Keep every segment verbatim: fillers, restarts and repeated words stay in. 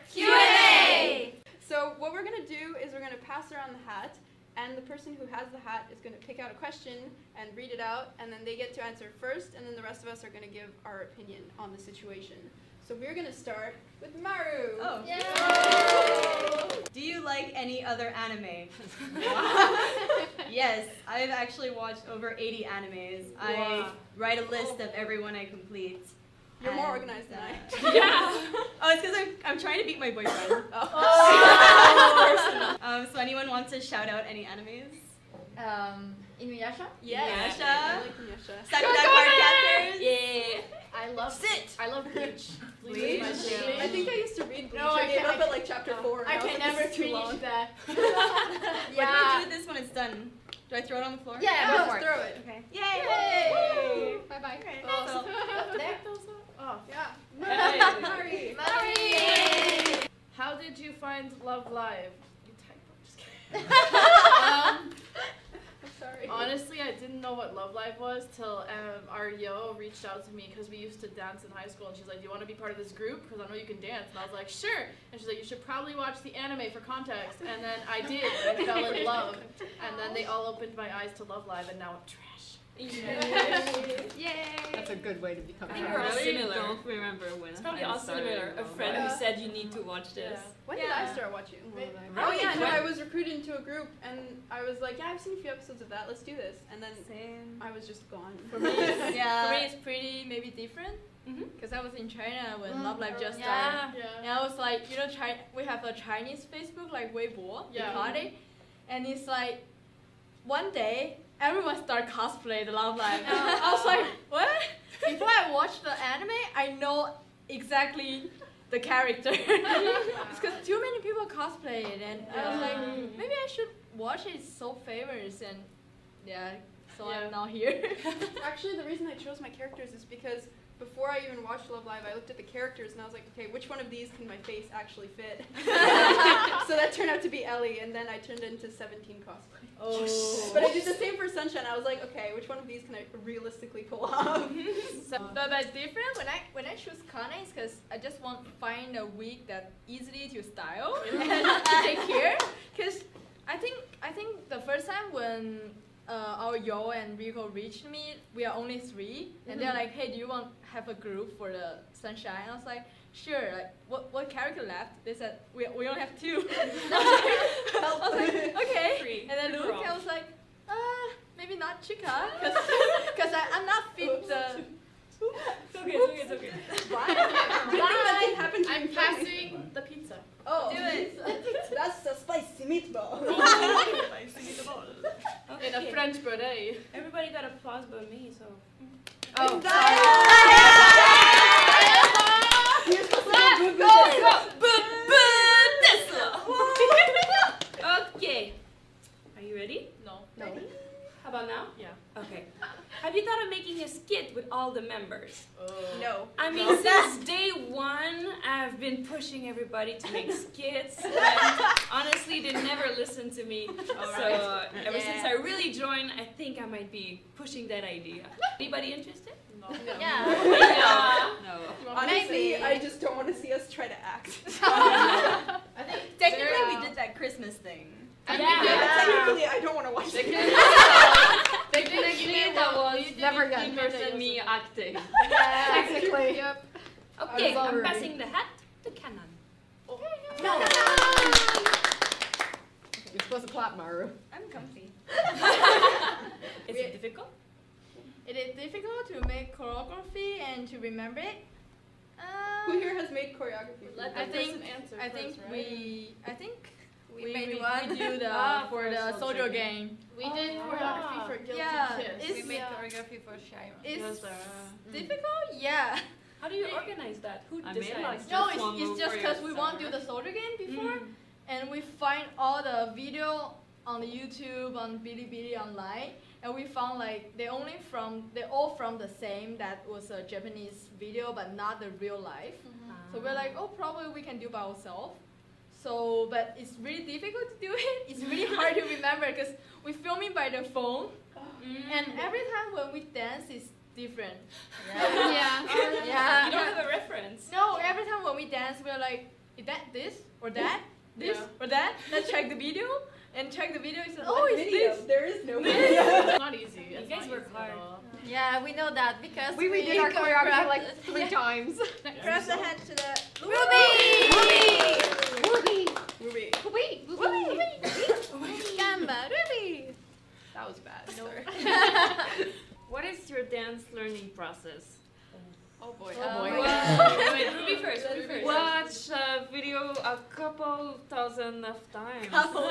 Q and A! So what we're going to do is we're going to pass around the hat, and the person who has the hat is going to pick out a question and read it out, and then they get to answer first, and then the rest of us are going to give our opinion on the situation. So we're going to start with Maru. Oh. Yay! Do you like any other anime? Yes, I've actually watched over eighty animes. Wow. I write a list of every one I complete. You're more And, organized than I uh, am. Yeah! Oh, it's because I'm, I'm trying to beat my boyfriend. Oh. um, so anyone wants to shout out any animes? Um, Inuyasha? Yes. I like Inuyasha. Sakura Card Captors? Yeah! I love Sit! I love Bleach. Bleach? is my shit. I think I used to read Bleach. No, I I gave can't- up at like chapter no. four. and I was can like, never this is too finish long. that. What do I do with this when it's done? Do I throw it on the floor? Yeah, Yeah, go just for it. throw it. Okay. Yay! Bye bye. Okay. Oh, So, there. Oh, yeah. Hey. Mari. Mari! How did you find Love Live? You typo, just kidding. um, I'm sorry. Honestly, I didn't know what Love Live was till um, our yo reached out to me because we used to dance in high school, and she's like, "Do you want to be part of this group? Because I know you can dance." And I was like, "Sure." And she's like, "You should probably watch the anime for context." And then I did. And I fell in love. And then they all opened my eyes to Love Live, and now I'm trash. Yay! That's a good way to become I think a we're all fan. similar. I don't remember when It's probably I all started similar. a Love friend Live. who said you need to watch this. When did Yeah. I start watching? Right. Oh yeah, no, When? I was recruited into a group, and I was like, yeah, I've seen a few episodes of that. Let's do this. And then same. I was just gone. For me, it's, Yeah. for me, it's pretty maybe different. Mhm. Because I was in China when Mm. Love Live just Yeah. started. Yeah. And I was like, you know, Chi- we have a Chinese Facebook, like Weibo, Yeah. party. And it's like, one day, everyone started cosplay the Love Live. I was like, what? Before I watch the anime, I know exactly the character. Because too many people cosplay it. And I was like, maybe I should watch it. It's so famous. And yeah, so Yeah. I'm now here. Actually, the reason I chose my characters is because before I even watched Love Live, I looked at the characters and I was like, okay, which one of these can my face actually fit? So that turned out to be Ellie, and then I turned into seventeen cosplay. Oh. But I did the same for Sunshine. I was like, okay, which one of these can I realistically pull off? So, but, but different when I when I choose Kana is because I just want to find a wig that easily to style and to take care. Because I think I think the first time when uh, our Yo and Rico reached me, we are only three, and they're like, hey, do you want have a group for the Sunshine? I was like, sure. Like, what what character left? They said we we only have two. I was like, okay. Three. And then Good Luke, roll. I was like, ah, maybe not Chica, because I'm not fit the. It's okay, it's okay, it's okay. Bye. Good thing that didn't happen to I'm me. passing the pizza. Oh, Do it. That's a spicy meatball. In a French beret. Everybody got applause but me, so. Oh, You're supposed to do Okay. Are you ready? No. No. How about now? Yeah. Okay. Have you thought of making a skit with all the members? No. I mean, since day one, I've been pushing everybody to make skits. But honestly, they never listened to me. So ever since I really joined, I think I might be pushing that idea. Anybody interested? No. Yeah. No. Honestly, I just don't want to see us try to act. I think Technically, there- we did that Christmas thing. I think Yeah. there- Yeah, technically, I don't want to watch it. Technically, that was never gonna impersonate me acting. Yeah, technically. Yep. Okay, I was I'm already- passing the hat to Canon. No. You're supposed to clap, Maru. I'm comfy. Is it difficult? It is difficult to make choreography and to remember it. Who Uh, here has made choreography? Let I the think person answer I first, think right? we I think We we, made we, one. we do the Ah, for for the Soldier soldier Game. game. We did Oh. choreography for Guilty Yeah, Kiss. it's- We made yeah. choreography for Shira. It's Yes, uh, difficult, yeah. How do you organize that? Who I made decides? like No, Just it's, one it's move just for because we want to do yourself. the soldier game before, Mm. and we find all the video on the YouTube, on Bilibili online, and we found like they only from they're all from the same that was a Japanese video, but not the real life. So we're like, oh, probably we can do by ourselves. So, but it's really difficult to do it. It's really hard to remember because we film it by the phone, Mm. and every time when we dance, it's different. Yeah. Yeah. You don't have a reference. No, every time when we dance, we're like, is that this or that? This Yeah. or that? Let's check the video and check the video. It's Oh, it's video. this. There is no It's not easy. You It's guys not work easy at hard. all. Yeah, we know that because We redid our choreography like three times. Press ahead to the Ruby! Ruby! Ruby. Ruby! Ruby. Gamba, Ruby! That was bad. No. What is your dance learning process? Oh boy. Oh boy. Wait, wait, Ruby first. Ruby first. Watch Watch a video a couple thousand of times.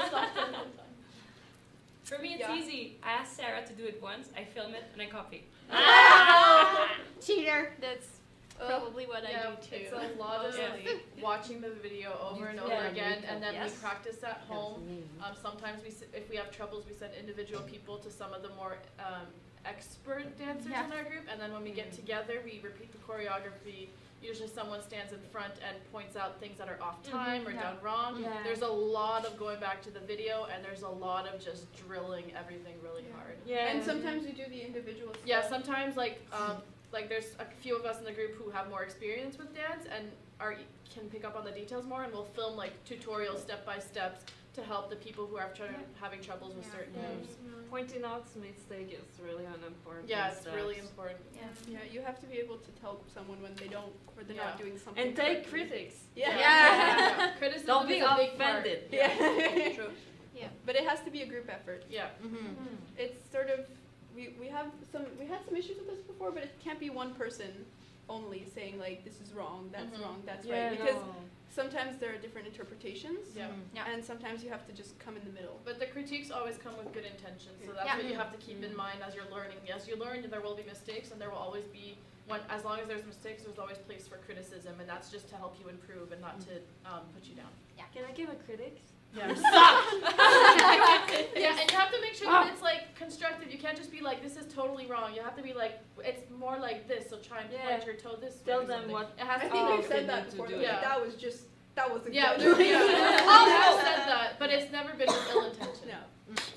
For me, it's Yeah. easy. I ask Sarah to do it once, I film it, and I copy. Cheater! That's probably what I Yeah, do too. it's a lot of Yeah. like, watching the video over and over Yeah. again, and then Yes. we practice at home. Um, sometimes we, s- if we have troubles, we send individual people to some of the more um, expert dancers Yeah. in our group, and then when we get together, we repeat the choreography. Usually, someone stands in front and points out things that are off time or yeah. done wrong. Yeah. There's a lot of going back to the video, and there's a lot of just drilling everything really hard. Yeah. And sometimes we do the individual stuff. Yeah, sometimes like um, like there's a few of us in the group who have more experience with dance and are can pick up on the details more, and we'll film like tutorials step by steps to help the people who are tr- having troubles with certain moves. Pointing out mistake is really unimportant. Yeah, it's steps. really important. Yeah, you have to be able to tell someone when they don't, or they're not Yeah. doing something. And take correctly. critics. Yeah. Yeah. Criticism Don't be is a big part. offended. Yeah. True. Yeah. But it has to be a group effort. Yeah. It's sort of we, we have some we had some issues with this before, but it can't be one person only saying like this is wrong, that's Mhm. wrong, that's Yeah, right. Because no. sometimes there are different interpretations, Yeah. Yeah. and sometimes you have to just come in the middle. But the critiques always come with good intentions, so that's Yeah. what you have to keep in mind as you're learning. As you learn, there will be mistakes, and there will always be one. As long as there's mistakes, there's always place for criticism, and that's just to help you improve and not to um, put you down. Can I give a critic? Yeah. Yeah, and you have to make sure that it's like constructive. You can't just be like, "This is totally wrong." You have to be like, "It's more like this." So try and Yeah. point your toe this way. Tell or them something. what- it has I to think be. we've said opinion that to before. do though, it. like, that was just that was Yeah, exaggerated. we have said that, but it's never been with ill intention. No.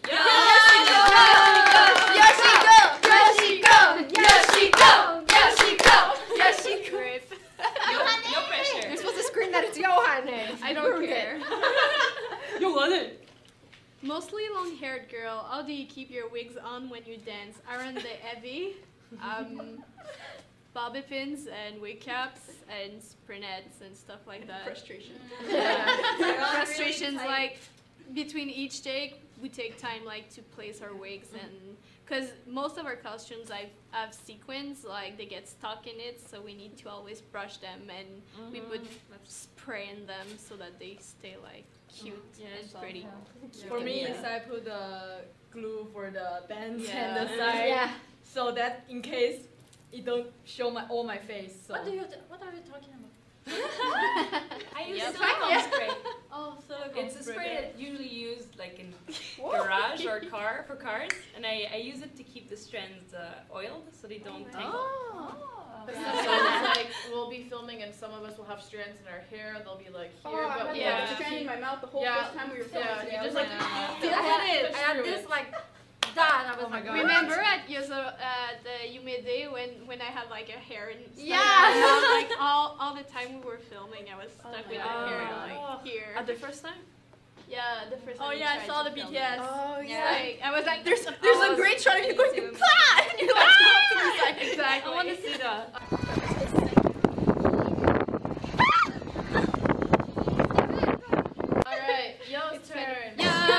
Yoshiko! Yoshiko! Yoshiko! Yoshiko! Yoshiko! No, no pressure. You're supposed to scream that it's Johannes. I don't care. Johannes! Mostly long-haired girl, how do you keep your wigs on when you dance? Aren't they heavy? Um, bobby pins and wig caps and sprinettes and stuff like that. Frustration. Frustrations like between each take, we take time like to place our wigs and because most of our costumes I have sequins like they get stuck in it, so we need to always brush them and we put spray in them so that they stay like cute and pretty. For me, Yeah. is I put the glue for the bands Yeah. and the side, Yeah. so that in case it don't show my all my face. So. What do you? What are you talking about? I use Yep. silicone Yeah. spray. Oh, so It's a spray that usually used like in garage or car for cars, and I, I use it to keep the strands uh, oiled so they don't tangle. Oh. So it's like we'll be filming, and some of us will have strands in our hair, and they'll be like here, Oh, I but had we yeah. have a to strand in keep- my mouth the whole Yeah. first time we were filming Yeah, together. you I was just like, like I had it. I had Screw this it. like that. I was Oh my like, God. Remember at Yoso, uh, the Yume when when I had like a hair and stuff Yeah. in my mouth, like all all the time we were filming, I was stuck with God. the hair Oh. like here. At the first time? Yeah, the first time. Oh we yeah, I tried saw to the film B T S. it. oh Yeah. Like, I was like, there's There's oh, a great shot of you me going too. "Pah!" and you're like, "Go to the side." exactly. I want to see that. All right, Yo's turn.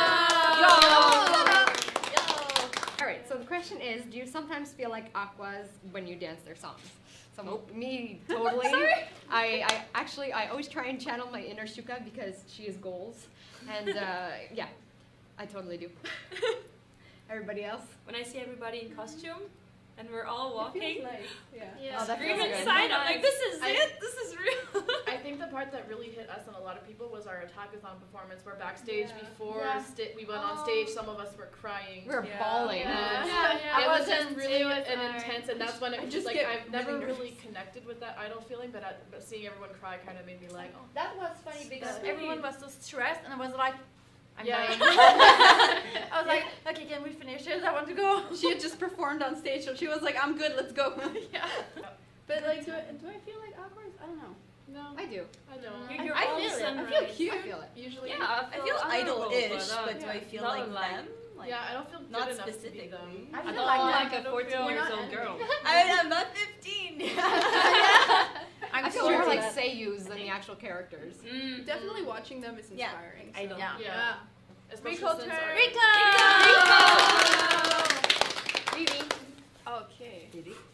All right, so the question is, do you sometimes feel like aquas when you dance their songs? So me, totally. I, I actually, I always try and channel my inner Shuka because she is goals. And uh, yeah, I totally do. Everybody else? When I see everybody in costume and we're all It walking, feels nice. Yeah. Yeah. Oh, that scream feels good. inside, I'm like, this is I- it, this is real. I think the part that really hit us and a lot of people was our Attackathon performance. Where backstage Yeah. before Yeah. sti- we went on stage, some of us were crying. We were Yeah. bawling. And Yeah, yeah. it I was just wasn't- really it was an hard. intense, and that's when it I was just like get I've never really really nervous. connected with that idol feeling, but, at, but seeing everyone cry kind of made me like, oh. That was funny because Sweet. everyone was so stressed, and I was like, I'm Yeah. dying. I was like, okay, can we finish it? I want to go. She had just performed on stage, so she was like, "I'm good, let's go." Yeah. But like, do I, do I feel like awkward? I don't know. No, I do. I don't. You're, you're I all feel the it. adorable, idol-ish, but, uh, but do I yeah, feel not like like- them? Like, yeah, I don't feel good not enough to be specifically. them. I I feel don't like, like that. a fourteen we're years not old girl. I mean, I'm not fifteen. I feel sure more like that- seiyus than the actual characters. Mm. Definitely watching them is Yeah. inspiring. I don't. Yeah. Yeah. Especially Rico since turn. our- Rico! Riri. Okay.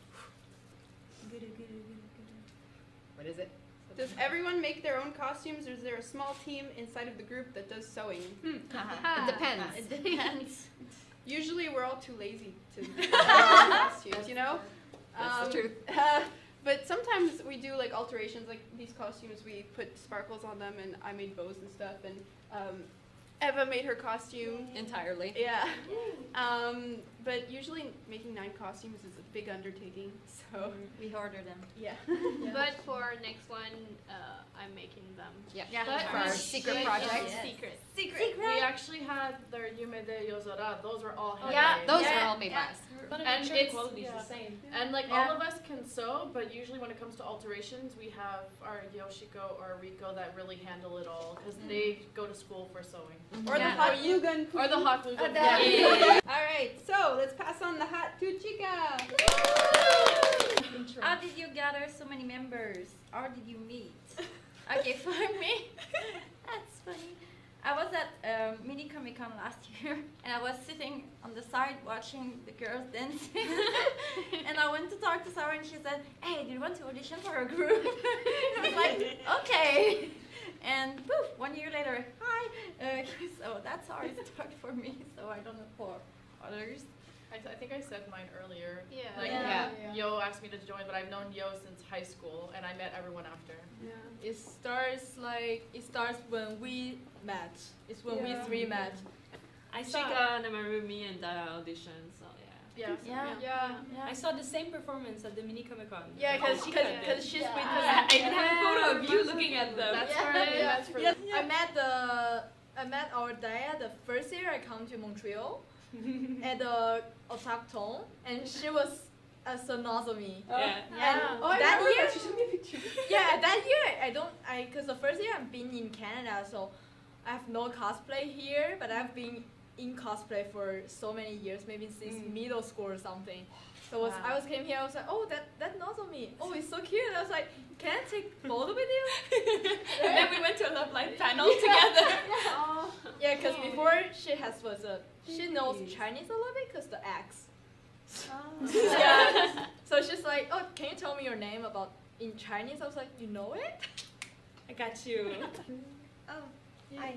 What is it? Does everyone make their own costumes, or is there a small team inside of the group that does sewing? It depends. It depends. Usually, we're all too lazy to make our own costumes, you know. That's the truth. uh, but sometimes we do like alterations, like these costumes. We put sparkles on them, and I made bows and stuff. And um, Eva made her costume. Entirely. Yeah. Um, but usually, making nine costumes is a big undertaking. So We order them. yeah. But for our next one, uh, I'm making them. Yeah. Yeah. But For our we- secret we- project. Yes. Secret. Secret. We actually had their Yume de Yozora. Those were all handmade. Yeah, Those yeah, are all made by yeah. us. But And I'm sure the it's- quality's yeah. the same. And like Yeah. all of us can sew, but usually when it comes to alterations, we have our Yoshiko or Riko that really handle it all because they go to school for sewing. Or Yeah. the hot glue gun. Or the hot glue Oh, gun. that- Yeah. All right. So let's pass on the hat to Chica. How did you gather so many members? How did you meet? Okay, for me, that's funny. I was at um, Mini Comic Con last year, and I was sitting on the side watching the girls dancing. And I went to talk to Sarah, and she said, "Hey, do you want to audition for a group?" I was like, "Okay." And poof, one year later, hi. Uh, so that's how it started for me. So I don't know for others. I, th- I think I said mine earlier. Yeah. Like Yeah. Yo asked me to join, but I've known Yo since high school, and I met everyone after. Yeah. It starts like it starts when we met. It's when Yeah. we three met. I saw Chica, Namarumi, and Dara audition, so yeah. Yeah. Yeah. Yeah. I saw the same performance at the Mini Comic Con. Yeah, because Chica did. because she's Yeah. with Yeah, us. I even have a photo of you looking at them. That's Yeah. right. Yeah. That's for Yeah, I met the I met our dad the first year I come to Montreal at the Otakton, and she was as a Nozomi. Yeah. And Oh, I that remember year, that. She showed me a picture. yeah, that year I don't I because the first year I've been in Canada, so I have no cosplay here, but I've been in cosplay for so many years, maybe since Mm. middle school or something. So was, Wow. I was came here, I was like, oh, that that Nozomi, oh, it's so cute. I was like, can I take photo with you? And then we went to a Love Life panel together. Oh. Yeah, because before she has was a she knows Chinese a little bit because the X. Yeah. So she's like, oh, can you tell me your name about in Chinese? I was like, you know it? I got you. Oh, hi.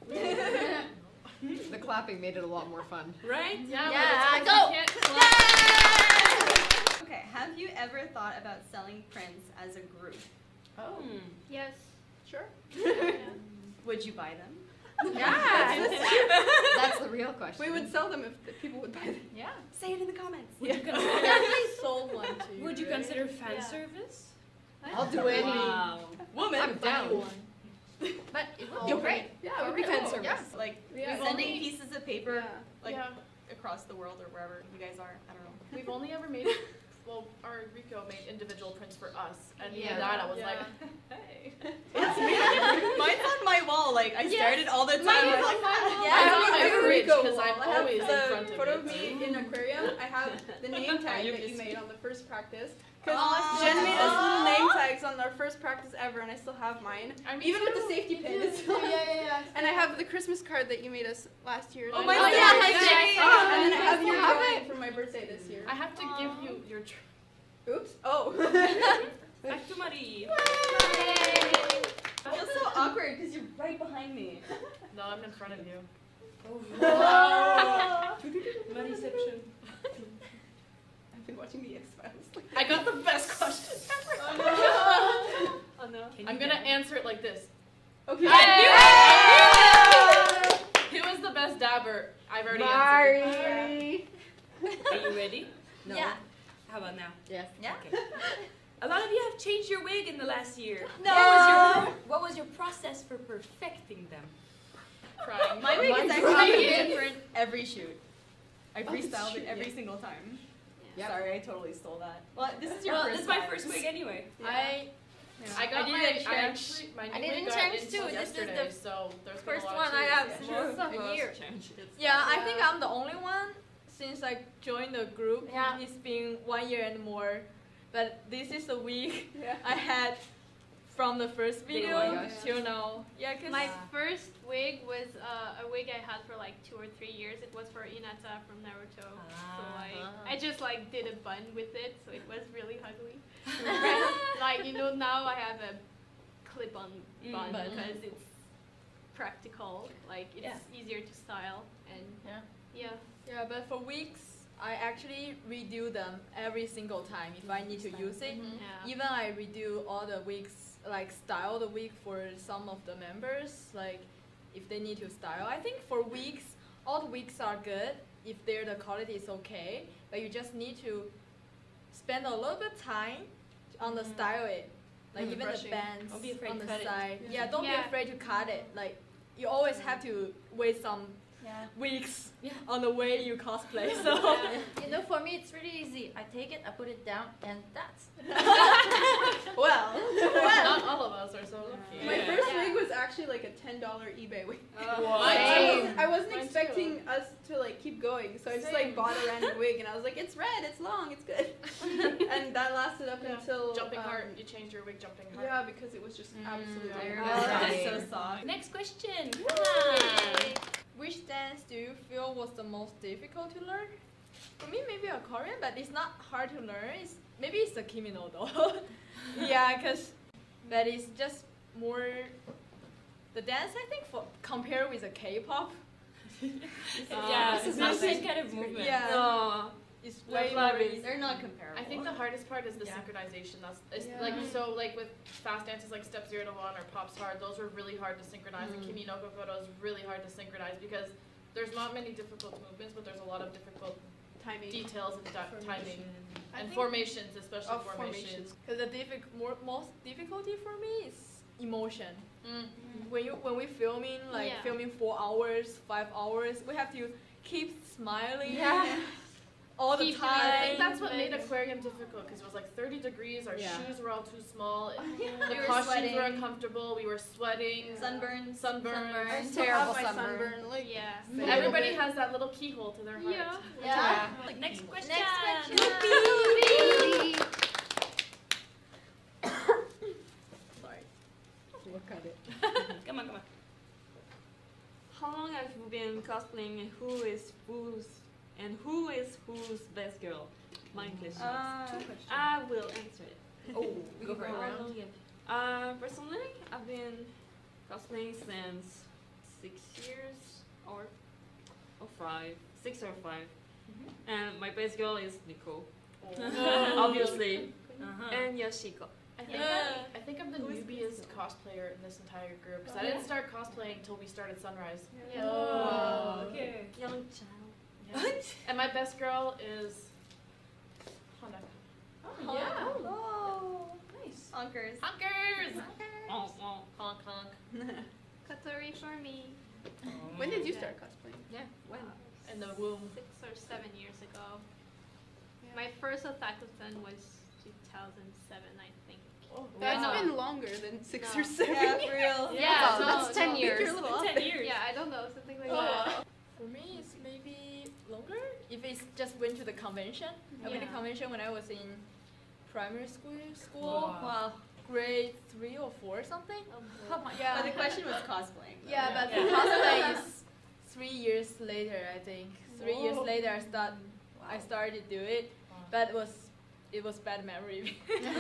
The clapping made it a lot more fun. Right? Yeah. Yeah, but it's go! like you can't clap. Okay, have you ever thought about selling prints as a group? Oh. Hmm. Yes. Sure. Would you buy them? Yeah. That's the real question. We would sell them if the people would buy them. Yeah. Say it in the comments. Would you consider, definitely sold one to you. would you right? consider fan Yeah. service? I'll do any. Wow. Woman. I'm down. But it would You're be great. Yeah, It would we be could. fan service. Yeah. Like Yeah. sending only- pieces of paper Yeah. like Yeah. across the world or wherever you guys are. I don't know. We've only ever made, well, our Rico made individual prints for us, and even Yeah. that I was Yeah. like, hey. It's me. Mine's on my wall. Like I stare at it all the time. Mine is I'm on like, my wall. Yeah, I I have have my a Rico because wall. I'm I have always in the front of photo it. of me in aquarium. I have the name tag that you made on the first practice. Because Aw. Jen made us little name tags on our first practice ever, and I still have mine. I mean, Even with the safety pin. It's still Yeah, yeah, yeah. And I have the Christmas card that you made us last year. Oh that my I God, made. yeah, And hi, Jay. then I have You your have drawing for my birthday this year. I have to give you your. Tr- Oops. Oh. Back to Marie. I feel so awkward because you're right behind me. no, I'm in front of you. Marieception. I've been watching the X Files. I got the best question ever. Oh no. Can I'm you gonna dance? answer it like this. Okay. I knew it! Who is the best dabber? I've already answered. Are you ready? No. Yeah. How about now? Yes. Yeah. Okay. A lot of you have changed your wig in the last year. No. What was your, what was your process for perfecting them? Crying. My wig is Mine's actually crying. different every shoot. I Oh, freestyled shoot, it every yeah. single time. Yep. Sorry, I totally stole that. Well, this is your Well, first this is my time. first wig anyway. I I got I my, didn't I change. actually, my new I didn't wig got change until too. This is yesterday, the so there's been first a lot one of I have changes. since Most of a us year. changed it. Yeah, I Yeah. think I'm the only one since I joined the group. Yeah. It's been one year and more. But this is the week Yeah. I had from the first Day video one. till now. Yeah, cause My first wig was uh, a wig I had for like two or three years. It was for Hinata from Naruto. So like I just like did a bun with it, so it was really ugly. Like you know now I have a clip-on Mm, bun bun. because it's practical. Like it's Yeah. easier to style and Yeah. yeah. yeah, but for weeks I actually redo them every single time if I need to use it. Mhm. Yeah. Even I redo all the wigs, like style the wig for some of the members, like if they need to style. I think for wigs, all the wigs are good if they're the quality is okay, but you just need to spend a little bit time on the Mhm. style it, like Mhm. even Brushing. the bands Don't be afraid on to the cut it. side. Yeah. Yeah, don't Yeah. be afraid to cut it. Like you always have to wait some Yeah. weeks Yeah. on the way you cosplay. So You know, for me it's really easy. I take it, I put it down, and that's. well. Not all of us are so lucky. My Yeah. first Yeah. wig was actually like a ten dollar eBay wig. Mine I, too. was, I wasn't Mine expecting us to like keep going, so I just like Same. bought a random wig and I was like, it's red, it's long, it's good, and that lasted up Yeah. until Jumping um, heart. You changed your wig jumping heart. Yeah, because it was just Mm, absolutely. I awesome. remember that. That's so soft. Next question. Yay. Which dance do you feel was the most difficult to learn? For me, maybe a Korean, but it's not hard to learn. It's, maybe it's the Kimino though. Yeah, because but it's just more the dance. I think for compare with the K-pop, yeah, this it's is not the nothing. same kind of movement. Yeah. No. it's Love way Live more. is- easy. They're not comparable. I think the hardest part is the Yeah. synchronization. That's it's Yeah. like so like with fast dances like step zero to one or pops hard. Those are really hard to synchronize. And Kimi no Kokodo is really hard to synchronize because there's not many difficult movements, but there's a lot of difficult Timing. details and di- timing I and think formations, especially Of formations. Because the diffic- more, most difficulty for me is emotion. Mm. When you when we filming like Yeah. filming four hours, five hours, we have to keep smiling Yeah. all the Keep time. I think that's what Like- made aquarium difficult because it was like thirty degrees. Our Yeah. shoes were all too small. The We were costumes sweating. were uncomfortable. We were sweating. Sunburns. Sunburns. I Sunburns. still Terrible have my sunburn. sunburn. Like, Yeah. a Everybody little bit. has that little keyhole to their heart. Yeah. Yeah. Like next question. Next question. Sorry. Look at it. Come on, come on. How long have you been cosplaying and who is who's and who is whose best girl? My question. Uh, I will answer it. oh, we go for it. How long have- Uh, personally, I've been cosplaying since six years or or five, six or 5 and my best girl is Nicole, obviously, Uh-huh. and Yoshiko. I think, Yeah. I'm, I think I'm the newbiest cosplayer in this entire group because I didn't start cosplaying until we started Sunrise. Yeah. Oh, okay. Young child. Yeah. And my best girl is Hanaka. Oh, yeah. Oh, nice. Honkers. Honkers! Oh, oh. Honk honk. Katori for me. When did you Yeah. start cosplaying? Yeah, when? In the womb. Six or seven years ago. My first Otaku-san was two thousand seven, I think. Oh, That's Wow. been longer than six No. or seven. Yeah, for real. Yeah, Oh, no, that's ten no. years. You're a little off Ten there. years. Yeah, I don't know, something like Oh. that. For me, it's maybe longer. If it's just went to the convention, I went to Yeah. convention when I was in primary school, school Wow. Wow. grade three or four or something. Oh my Yeah. But the question was cosplaying. though. Yeah, but Yeah. cosplay is three years later. I think three years Whoa. later I start I started to do it, but it was it was bad memory.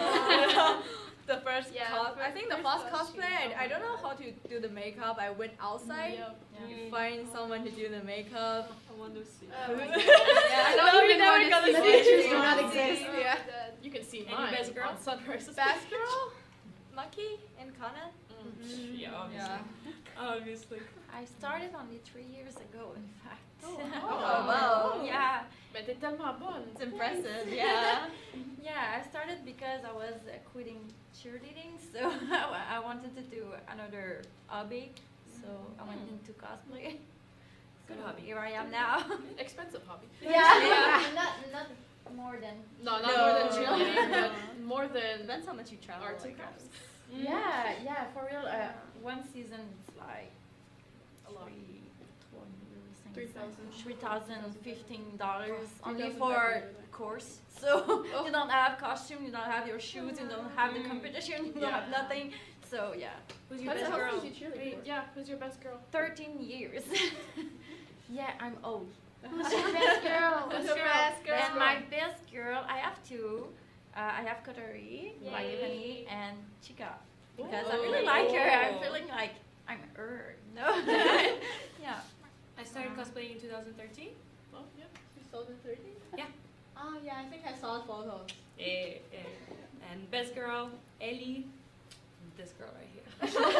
The first Yeah, cos- fir- I think the first first costume. cosplay I, I don't know how to do the makeup. I went outside, Yep. find someone to do the makeup. I want to see. Oh my Yeah, I no, don't you even never want gonna to see see it. it. Do not Yeah. exist. Yeah. You can see And your mine best girl? on Sunrise's Best girl, Maki and Kana. Mm. Yeah, obviously. Yeah. Obviously. I started only three years ago, in fact. Oh, wow. Yeah, Mais t'es tellement bonne. it's impressive. Yeah. Yeah, I started because I was uh, quitting cheerleading, so I wa- I wanted to do another hobby, so I went into cosplay. Good So hobby. Here I am now. Expensive hobby. Yeah. Not not more than. No, not No. more than cheerleading, but more than Depends how much you travel. arts I and crafts. guess. Yeah, yeah, for real. Uh, one season it's like A lot. three, Three thousand. three thousand fifteen dollars Oh, only three thousand for five hundred. course. So you don't have costume, you don't have your shoes, you don't have the competition, you don't Yeah. have nothing. So yeah, Who's your That's best how girl? long did you cheerlead Wait, for? yeah, who's your best girl? thirteen years. Yeah, I'm old. Who's your best girl? Who's your best girl? And my best girl, I have two. Uh, I have Kotori, like Yay. Tiffany, and Chica. Because I really like her. I'm feeling like I'm her. No. Yeah. I started cosplaying in two thousand thirteen. Oh, yeah. two thousand thirteen? Yeah. Oh yeah, I think I saw photos. Eh, eh. And best girl, Ellie. This girl right here.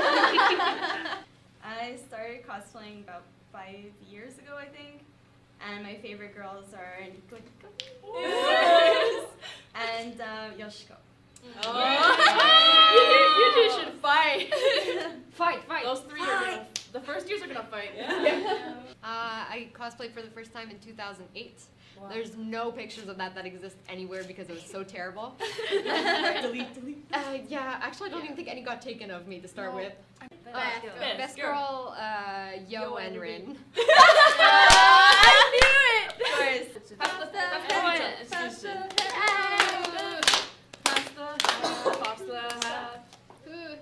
I started cosplaying about five years ago, I think. And my favorite girls are Nico Nico and uh, Yoshiko. you, two, you two should fight. Fight, fight. Those three are gonna, the first years are gonna fight. Uh, I cosplayed for the first time in two thousand eight. Wow. There's no pictures of that that exist anywhere because it was so terrible. delete, delete. Uh, yeah, actually, I don't even think any got taken of me to start with. Best Uh, girl. best girl, uh, Yo, Yo and and Rin. I knew it. Of course. Pasta, Pasta, pasta, Pasta hat. Ooh.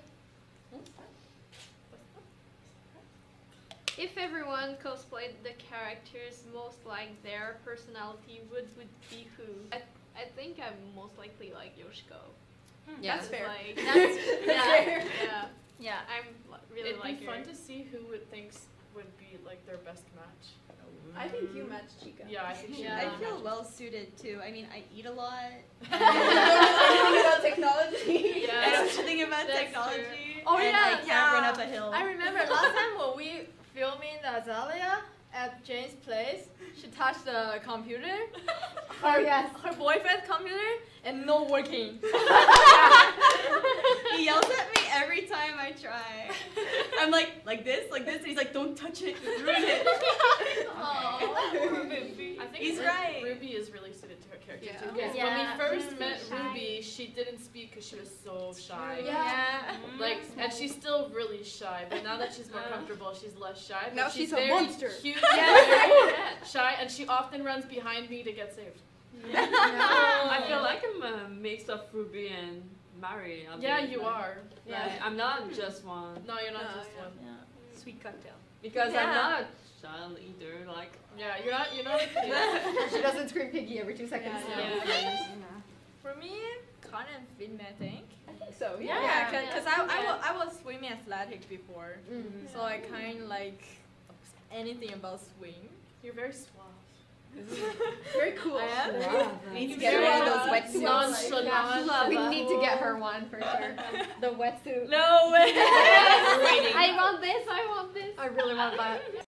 If everyone cosplayed the characters most like their personality, would would be who? I, I think I'm most likely like Yoshiko. Yeah. That's fair. Like, That's yeah, yeah. yeah. Yeah. I'm li- really It'd like be her. fun to see who would thinks would be like their best match. I think you match Chica. Yeah, I think she Yeah. I would feel match. well suited too. I mean, I eat a lot. about technology. Yeah. I know nothing about That's technology. Oh, and yeah, I can't yeah. run up a hill. I remember last time when we filming the Azalea at Jane's place, she touched the computer. Her, yes. her boyfriend's computer and no working. He yells at me every time I try. I'm like, like this, like this, and he's like, don't touch it, you ruin it. I think He's Ru- right. Ruby is really suited to her character Yeah. too. 'Cause Yeah. when we Yeah. first She's met shy. Ruby, she didn't speak because she was so shy. Yeah. Like, and she's still really shy, but now that she's more comfortable, she's less shy. But Now she's, she's a very monster. Cute, very shy, and she often runs behind me to get saved. I feel like I'm a mix of Ruby and Mari. I'll Yeah, be you like- are. Like, I'm not just one. No, you're not No, just yeah. one. Yeah. Sweet cocktail. Because I'm Yeah. not a child either. Like, Yeah, you're not. You're not a kid. She doesn't scream piggy every two seconds. Yeah. Yeah. For me, Con and Finn, I think. I think so. Yeah, Yeah. because I, I, wa- I was swimming athletics before, Mhm. so I kind of like anything about swim. You're very suave. Very cool. I am. We need to Very get her one of well. those wetsuits. Nonchalant. We need to get her one for sure. The wetsuit. No way. I want this. I want this. I really want that.